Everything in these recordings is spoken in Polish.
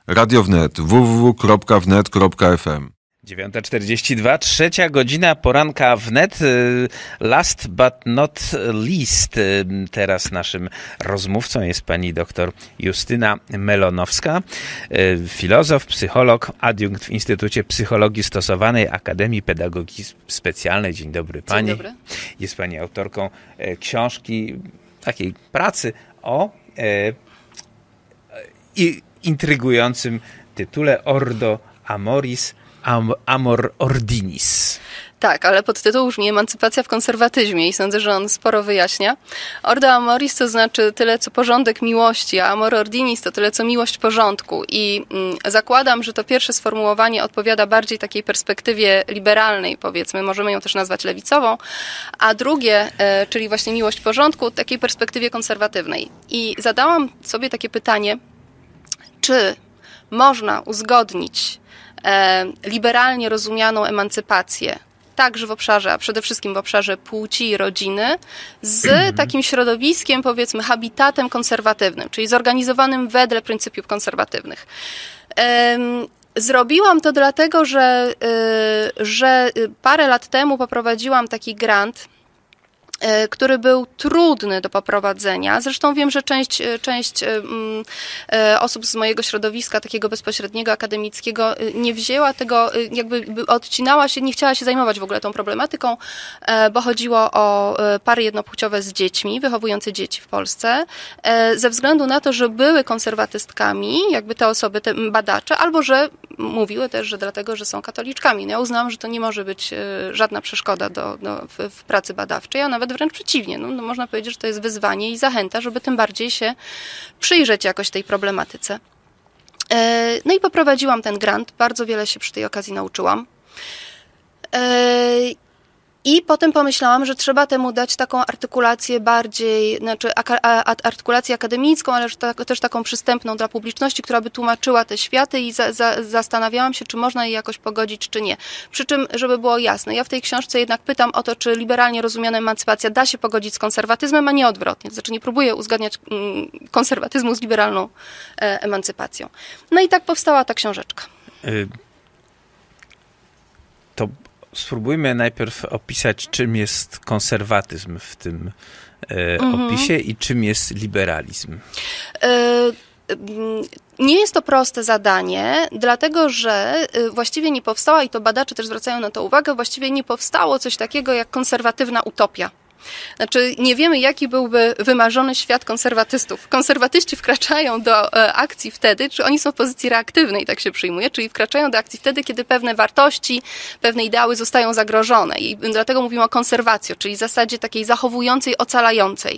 Radio Wnet, www.wnet.fm. 9:42, trzecia godzina poranka wnet. Last but not least, teraz naszym rozmówcą jest pani doktor Justyna Melonowska, filozof, psycholog, adiunkt w Instytucie Psychologii Stosowanej Akademii Pedagogiki Specjalnej. Dzień dobry pani. Dzień dobry. Jest pani autorką książki, takiej pracy o intrygującym tytule Ordo Amoris, Amor Ordinis. Tak, ale podtytuł brzmi Emancypacja w konserwatyzmie i sądzę, że on sporo wyjaśnia. Ordo Amoris to znaczy tyle, co porządek miłości, a Amor Ordinis to tyle, co miłość porządku. I zakładam, że to pierwsze sformułowanie odpowiada bardziej takiej perspektywie liberalnej, powiedzmy, możemy ją też nazwać lewicową, a drugie, czyli właśnie miłość porządku, takiej perspektywie konserwatywnej. I zadałam sobie takie pytanie, czy można uzgodnić liberalnie rozumianą emancypację, także w obszarze, a przede wszystkim w obszarze płci i rodziny, z takim środowiskiem, powiedzmy, habitatem konserwatywnym, czyli zorganizowanym wedle pryncypiów konserwatywnych. Zrobiłam to dlatego, że parę lat temu poprowadziłam taki grant, który był trudny do poprowadzenia. Zresztą wiem, że część osób z mojego środowiska, takiego bezpośredniego, akademickiego, nie wzięła tego, jakby odcinała się, nie chciała się zajmować w ogóle tą problematyką, bo chodziło o pary jednopłciowe z dziećmi, wychowujące dzieci w Polsce, ze względu na to, że były konserwatystkami, jakby te osoby, te badacze, albo że mówiły też, że dlatego, że są katoliczkami. No ja uznałam, że to nie może być żadna przeszkoda w pracy badawczej, a nawet wręcz przeciwnie. No, można powiedzieć, że to jest wyzwanie i zachęta, żeby tym bardziej się przyjrzeć jakoś tej problematyce. No i poprowadziłam ten grant. Bardzo wiele się przy tej okazji nauczyłam. I potem pomyślałam, że trzeba temu dać taką artykulację bardziej, znaczy artykulację akademicką, ale też taką przystępną dla publiczności, która by tłumaczyła te światy i zastanawiałam się, czy można je jakoś pogodzić, czy nie. Przy czym, żeby było jasne, ja w tej książce jednak pytam o to, czy liberalnie rozumiana emancypacja da się pogodzić z konserwatyzmem, a nie odwrotnie. To znaczy nie próbuję uzgadniać konserwatyzmu z liberalną emancypacją. No i tak powstała ta książeczka. To spróbujmy najpierw opisać, czym jest konserwatyzm w tym opisie i czym jest liberalizm. Nie jest to proste zadanie, dlatego że właściwie nie powstała, i to badacze też zwracają na to uwagę, właściwie nie powstało coś takiego jak konserwatywna utopia. Znaczy, nie wiemy, jaki byłby wymarzony świat konserwatystów. Konserwatyści wkraczają do akcji wtedy, czy oni są w pozycji reaktywnej, tak się przyjmuje, czyli wkraczają do akcji wtedy, kiedy pewne wartości, pewne ideały zostają zagrożone. I dlatego mówimy o konserwacji, czyli zasadzie takiej zachowującej, ocalającej.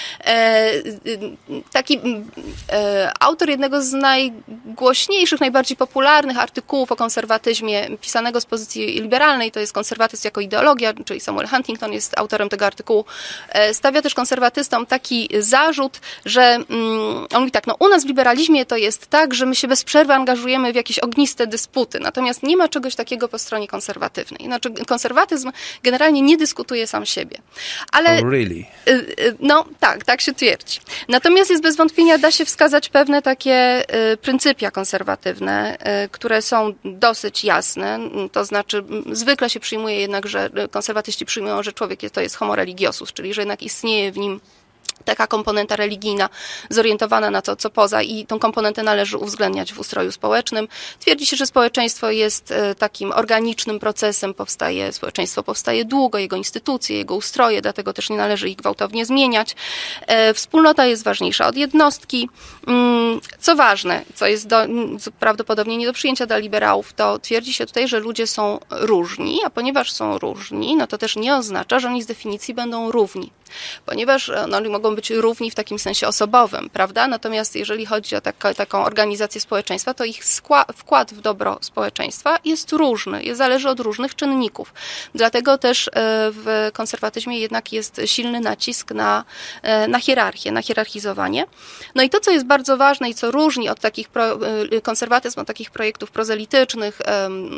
Taki autor jednego z najgłośniejszych, najbardziej popularnych artykułów o konserwatyzmie pisanego z pozycji liberalnej, to jest konserwatyzm jako ideologia, czyli Samuel Huntington jest autorem tego artykułu, stawia też konserwatystom taki zarzut, że on mówi tak, no u nas w liberalizmie to jest tak, że my się bez przerwy angażujemy w jakieś ogniste dysputy, natomiast nie ma czegoś takiego po stronie konserwatywnej. Znaczy konserwatyzm generalnie nie dyskutuje sam siebie. Ale oh, really? No, tak się twierdzi. Natomiast jest bez wątpienia, da się wskazać pewne takie pryncypia konserwatywne, które są dosyć jasne. To znaczy, zwykle się przyjmuje jednak, że konserwatyści przyjmują, że człowiek to jest homo religiosus, czyli że jednak istnieje w nim taka komponenta religijna zorientowana na to, co poza, i tą komponentę należy uwzględniać w ustroju społecznym. Twierdzi się, że społeczeństwo jest takim organicznym procesem, społeczeństwo powstaje długo, jego instytucje, jego ustroje, dlatego też nie należy ich gwałtownie zmieniać. Wspólnota jest ważniejsza od jednostki. Co ważne, co jest prawdopodobnie nie do przyjęcia dla liberałów, to twierdzi się tutaj, że ludzie są różni, a ponieważ są różni, no to też nie oznacza, że oni z definicji będą równi. Ponieważ oni mogą być równi w takim sensie osobowym, prawda? Natomiast jeżeli chodzi o taką organizację społeczeństwa, to ich wkład w dobro społeczeństwa jest różny, zależy od różnych czynników. Dlatego też w konserwatyzmie jednak jest silny nacisk na hierarchię, na hierarchizowanie. No i to, co jest bardzo ważne i co różni od takich konserwatyzm od takich projektów prozelitycznych,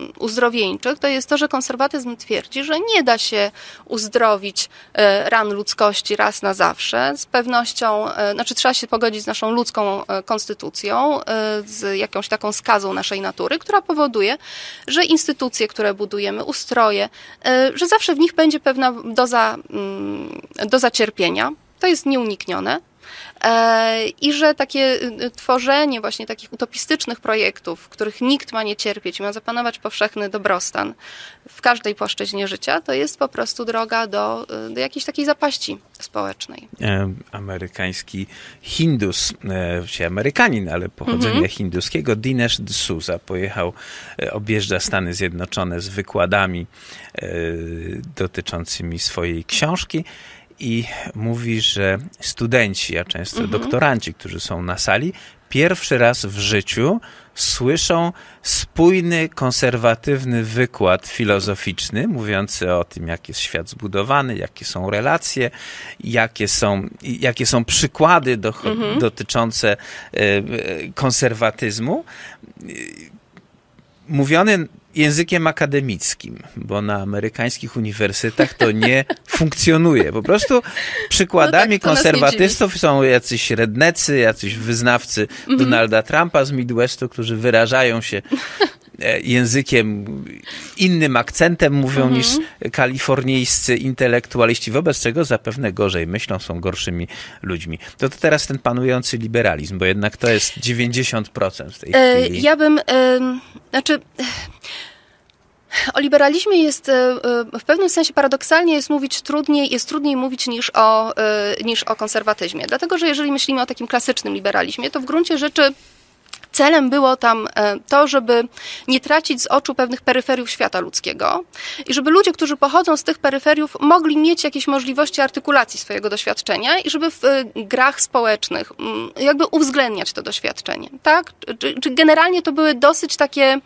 uzdrowieńczych, to jest to, że konserwatyzm twierdzi, że nie da się uzdrowić ran ludzkości, ludzkości raz na zawsze. Z pewnością, znaczy trzeba się pogodzić z naszą ludzką konstytucją, z jakąś taką skazą naszej natury, która powoduje, że instytucje, które budujemy, ustroje, że zawsze w nich będzie pewna doza cierpienia. To jest nieuniknione. I że takie tworzenie właśnie takich utopistycznych projektów, w których nikt ma nie cierpieć, ma zapanować powszechny dobrostan w każdej płaszczyźnie życia, to jest po prostu droga do jakiejś takiej zapaści społecznej. Amerykański Hindus, Amerykanin, ale pochodzenia hinduskiego, Dinesh D'Souza pojechał, objeżdża Stany Zjednoczone z wykładami dotyczącymi swojej książki. I mówi, że studenci, a często doktoranci, którzy są na sali, pierwszy raz w życiu słyszą spójny, konserwatywny wykład filozoficzny, mówiący o tym, jak jest świat zbudowany, jakie są relacje, jakie są przykłady dotyczące konserwatyzmu, mówiony językiem akademickim, bo na amerykańskich uniwersytetach to nie funkcjonuje. Po prostu przykładami konserwatystów są jacyś rednecy, jacyś wyznawcy Donalda Trumpa z Midwestu, którzy wyrażają się językiem, innym akcentem mówią niż kalifornijscy intelektualiści, wobec czego zapewne gorzej myślą, są gorszymi ludźmi. To teraz ten panujący liberalizm, bo jednak to jest 90% w tej chwili. Ja bym, o liberalizmie jest w pewnym sensie paradoksalnie jest trudniej mówić niż o konserwatyzmie. Dlatego, że jeżeli myślimy o takim klasycznym liberalizmie, to w gruncie rzeczy celem było tam to, żeby nie tracić z oczu pewnych peryferiów świata ludzkiego i żeby ludzie, którzy pochodzą z tych peryferiów, mogli mieć jakieś możliwości artykulacji swojego doświadczenia i żeby w grach społecznych jakby uwzględniać to doświadczenie. Tak? Czy generalnie to były dosyć takie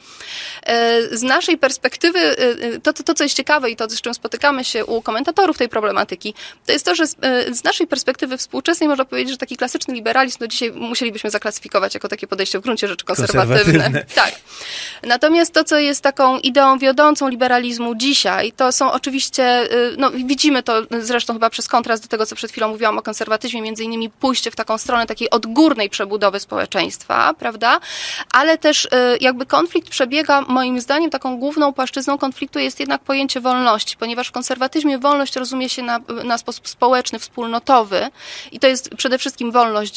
z naszej perspektywy, to co jest ciekawe i to, z czym spotykamy się u komentatorów tej problematyki, to jest to, że z naszej perspektywy współczesnej można powiedzieć, że taki klasyczny liberalizm no dzisiaj musielibyśmy zaklasyfikować jako takie podejście w gruncie rzeczy konserwatywne. Tak. Natomiast to, co jest taką ideą wiodącą liberalizmu dzisiaj, to są oczywiście, no widzimy to zresztą chyba przez kontrast do tego, co przed chwilą mówiłam o konserwatyzmie, między innymi pójście w taką stronę takiej odgórnej przebudowy społeczeństwa, prawda? Ale też jakby konflikt przebiega, moim zdaniem, taką główną płaszczyzną konfliktu jest jednak pojęcie wolności, ponieważ w konserwatyzmie wolność rozumie się na sposób społeczny, wspólnotowy i to jest przede wszystkim wolność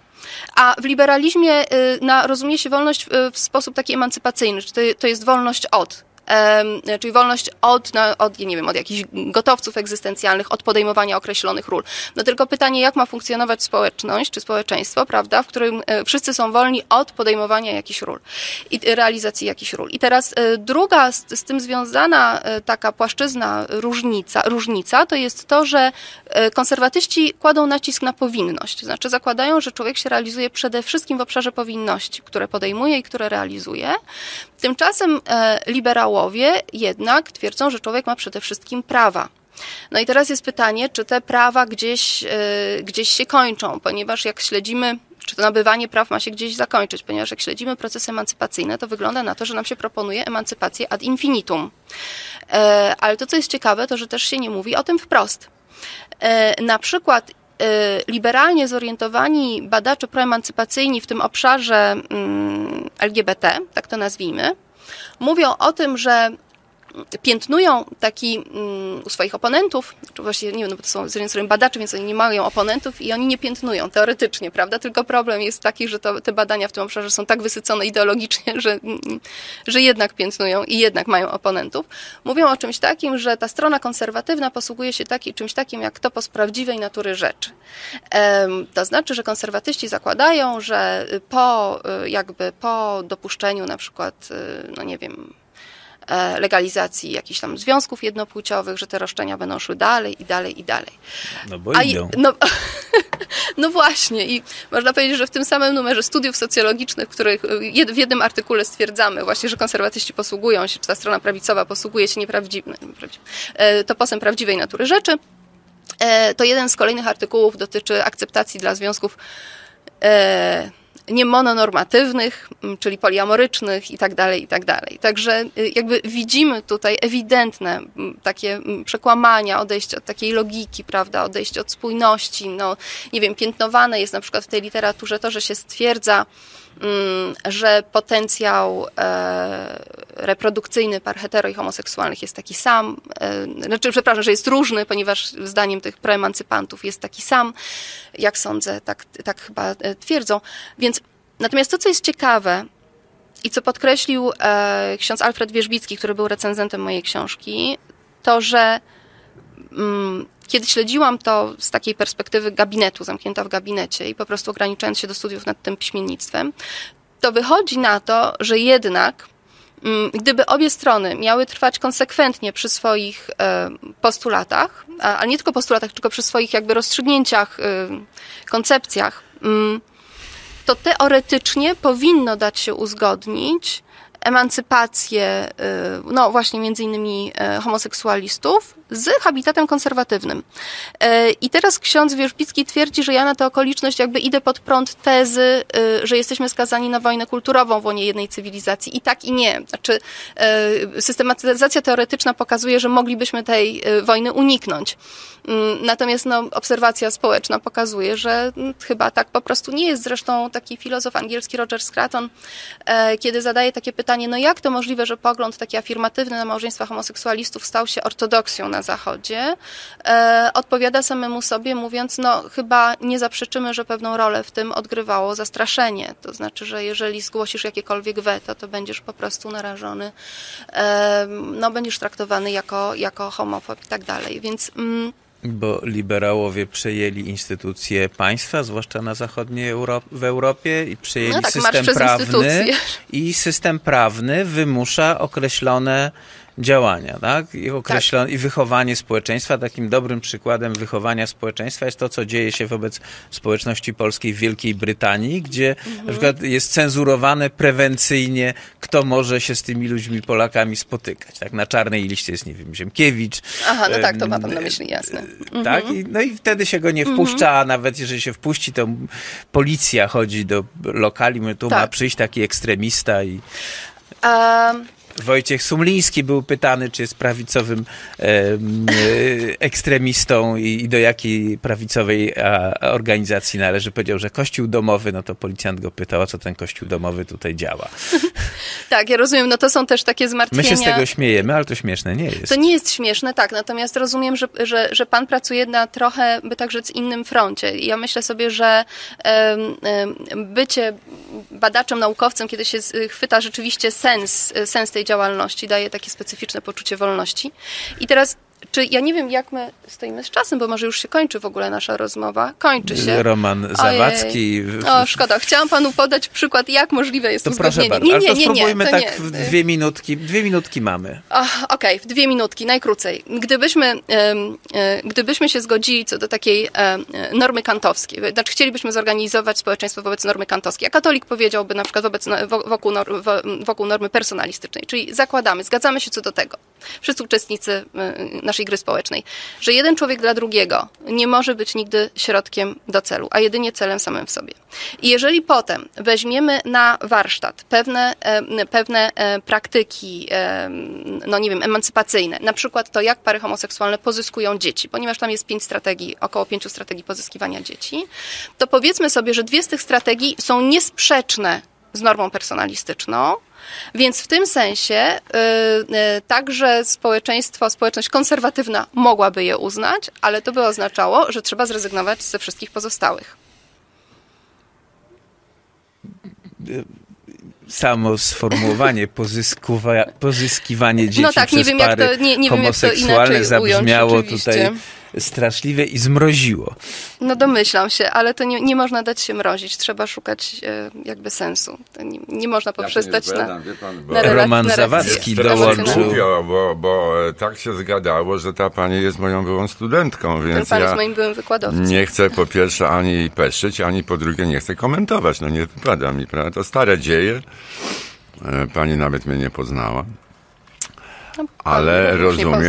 a w liberalizmie rozumie się wolność w sposób taki emancypacyjny, czyli to jest wolność od. Czyli wolność od jakichś gotowców egzystencjalnych, od podejmowania określonych ról. No tylko pytanie, jak ma funkcjonować społeczność czy społeczeństwo, prawda, w którym wszyscy są wolni od podejmowania jakichś ról i realizacji jakichś ról. I teraz druga z tym związana taka płaszczyzna różnica to jest to, że konserwatyści kładą nacisk na powinność. To znaczy zakładają, że człowiek się realizuje przede wszystkim w obszarze powinności, które podejmuje i które realizuje. Tymczasem liberałowie jednak twierdzą, że człowiek ma przede wszystkim prawa. No i teraz jest pytanie, czy te prawa gdzieś się kończą, ponieważ jak śledzimy, czy to nabywanie praw ma się gdzieś zakończyć, ponieważ jak śledzimy procesy emancypacyjne, to wygląda na to, że nam się proponuje emancypację ad infinitum. Ale to, co jest ciekawe, to, że też się nie mówi o tym wprost. Na przykład liberalnie zorientowani badacze proemancypacyjni w tym obszarze LGBT, tak to nazwijmy, mówią o tym, że piętnują taki u swoich oponentów, czy właściwie nie wiem, no bo to są z jednej strony badacze, więc oni nie mają oponentów i oni nie piętnują teoretycznie, prawda? Tylko problem jest taki, że te badania w tym obszarze są tak wysycone ideologicznie, że jednak piętnują i jednak mają oponentów. Mówią o czymś takim, że ta strona konserwatywna posługuje się czymś takim jak topos prawdziwej natury rzeczy. To znaczy, że konserwatyści zakładają, że po dopuszczeniu na przykład, no nie wiem, legalizacji jakichś tam związków jednopłciowych, że te roszczenia będą szły dalej i dalej i dalej. No bo idą. No właśnie i można powiedzieć, że w tym samym numerze studiów socjologicznych, w których w jednym artykule stwierdzamy właśnie, że konserwatyści posługują się, czy ta strona prawicowa posługuje się toposem prawdziwej natury rzeczy, to jeden z kolejnych artykułów dotyczy akceptacji dla związków niemononormatywnych, czyli poliamorycznych i tak dalej, i tak dalej. Także jakby widzimy tutaj ewidentne takie przekłamania, odejście od takiej logiki, prawda, odejście od spójności. No, nie wiem, piętnowane jest na przykład w tej literaturze to, że się stwierdza, że potencjał reprodukcyjny par hetero i homoseksualnych jest taki sam, że jest różny, ponieważ zdaniem tych proemancypantów jest taki sam, jak sądzę, tak chyba twierdzą. Więc natomiast to, co jest ciekawe i co podkreślił ksiądz Alfred Wierzbicki, który był recenzentem mojej książki, to, że kiedy śledziłam to z takiej perspektywy gabinetu, zamknięta w gabinecie i po prostu ograniczając się do studiów nad tym piśmiennictwem, to wychodzi na to, że jednak gdyby obie strony miały trwać konsekwentnie przy swoich postulatach, ale nie tylko postulatach, tylko przy swoich jakby rozstrzygnięciach, koncepcjach, to teoretycznie powinno dać się uzgodnić emancypację, no właśnie między innymi homoseksualistów z habitatem konserwatywnym. I teraz ksiądz Wierzbicki twierdzi, że ja na tę okoliczność jakby idę pod prąd tezy, że jesteśmy skazani na wojnę kulturową w łonie jednej cywilizacji. I tak i nie. Znaczy systematyzacja teoretyczna pokazuje, że moglibyśmy tej wojny uniknąć. Natomiast obserwacja społeczna pokazuje, że chyba tak po prostu nie jest. Zresztą taki filozof angielski Roger Scruton, kiedy zadaje takie pytanie, no jak to możliwe, że pogląd taki afirmatywny na małżeństwa homoseksualistów stał się ortodoksją na Zachodzie, odpowiada samemu sobie, mówiąc, no chyba nie zaprzeczymy, że pewną rolę w tym odgrywało zastraszenie. To znaczy, że jeżeli zgłosisz jakiekolwiek weto, to będziesz po prostu narażony, będziesz traktowany jako homofob i tak dalej. Więc bo liberałowie przejęli instytucje państwa, zwłaszcza na zachodniej w Europie, i przejęli system prawny. I system prawny wymusza określone działania, tak? I wychowanie społeczeństwa. Takim dobrym przykładem wychowania społeczeństwa jest to, co dzieje się wobec społeczności polskiej w Wielkiej Brytanii, gdzie na przykład jest cenzurowane prewencyjnie, kto może się z tymi ludźmi, Polakami spotykać. Tak? Na czarnej liście jest, nie wiem, Ziemkiewicz. Aha, no tak, to ma pan na myśli, jasne. Tak? I wtedy się go nie wpuszcza, a nawet jeżeli się wpuści, to policja chodzi do lokali, mówi, tu ma przyjść taki ekstremista i... Wojciech Sumliński był pytany, czy jest prawicowym ekstremistą i do jakiej prawicowej organizacji należy. Powiedział, że Kościół domowy, no to policjant go pytał, o co ten Kościół domowy tutaj działa. Tak, ja rozumiem, no to są też takie zmartwienia. My się z tego śmiejemy, ale to śmieszne nie jest. To nie jest śmieszne, tak, natomiast rozumiem, że pan pracuje na trochę, by tak rzec, innym froncie. I ja myślę sobie, że bycie badaczem, naukowcem, kiedy się chwyta rzeczywiście sens tej działalności, daje takie specyficzne poczucie wolności. I teraz, ja nie wiem, jak my stoimy z czasem, bo może już się kończy w ogóle nasza rozmowa. Kończy się. Roman Zawadzki. O, szkoda. Chciałam panu podać przykład, jak możlibyśmy jest uzgodnienie. Proszę bardzo, ale to spróbujmy tak w 2 minutki. 2 minutki mamy. Okej, w 2 minutki, najkrócej. Gdybyśmy się zgodzili co do takiej normy kantowskiej, znaczy chcielibyśmy zorganizować społeczeństwo wobec normy kantowskiej, a katolik powiedziałby na przykład wokół normy personalistycznej, czyli zgadzamy się co do tego, wszyscy uczestnicy naszej gry społecznej, że jeden człowiek dla drugiego nie może być nigdy środkiem do celu, a jedynie celem samym w sobie. I jeżeli potem weźmiemy na warsztat pewne praktyki, no nie wiem, emancypacyjne, na przykład to, jak pary homoseksualne pozyskują dzieci, ponieważ tam jest około 5 strategii pozyskiwania dzieci, to powiedzmy sobie, że 2 z tych strategii są niesprzeczne z normą personalistyczną, więc w tym sensie także społeczność konserwatywna mogłaby je uznać, ale to by oznaczało, że trzeba zrezygnować ze wszystkich pozostałych. Samo sformułowanie pozyskiwanie dzieci no tak, przez pary homoseksualne zabrzmiało tutaj straszliwe i zmroziło. No domyślam się, ale to nie można dać się mrozić. Trzeba szukać jakby sensu. To nie można poprzestać na Roman Zawadzki dołączył. Bo tak się zgadało, że ta pani jest moją byłą studentką, więc ten pan jest moim byłym wykładowcą. Nie chcę po pierwsze ani peszyć, ani po drugie nie chcę komentować. No nie wypada mi, prawda? To stare dzieje. Pani nawet mnie nie poznała. Ale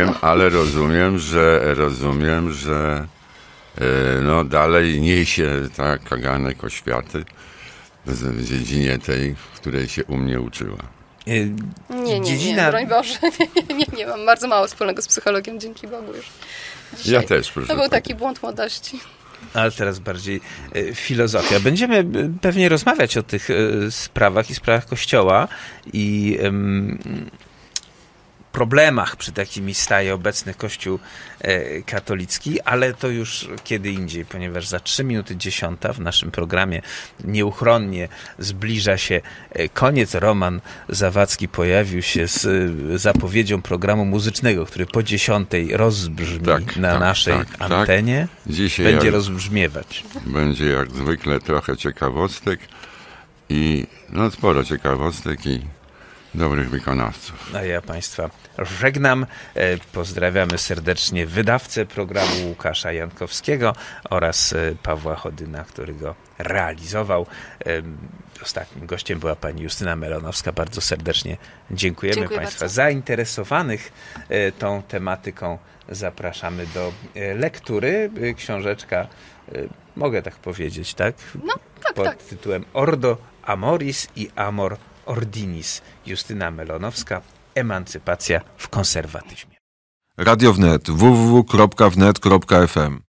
rozumiem, że no dalej niesie ta kaganek oświaty w dziedzinie tej, w której się u mnie uczyła. Nie, broń Boże. Nie, mam bardzo mało wspólnego z psychologią, dzięki Bogu już. Dzisiaj. Ja też, proszę. To był taki błąd młodości. Ale teraz bardziej filozofia. Będziemy pewnie rozmawiać o tych sprawach i sprawach Kościoła i problemach, przed jakimi staje obecny Kościół katolicki, ale to już kiedy indziej, ponieważ za 9:03 w naszym programie nieuchronnie zbliża się koniec. Roman Zawadzki pojawił się z zapowiedzią programu muzycznego, który po 10:00 rozbrzmi na naszej antenie. Dzisiaj będzie rozbrzmiewać. Będzie jak zwykle trochę ciekawostek i sporo ciekawostek i dobrych wykonawców. A ja Państwa żegnam. Pozdrawiamy serdecznie wydawcę programu Łukasza Jankowskiego oraz Pawła Chodyna, który go realizował. Ostatnim gościem była pani Justyna Melonowska. Bardzo serdecznie dziękuję Państwa bardzo. Zainteresowanych tą tematyką zapraszamy do lektury. Książeczka, mogę tak powiedzieć, tak? No, tak, pod tytułem Ordo Amoris i Amor Ordinis. Justyna Melonowska. Emancypacja w konserwatyzmie. Radio Wnet. www.wnet.fm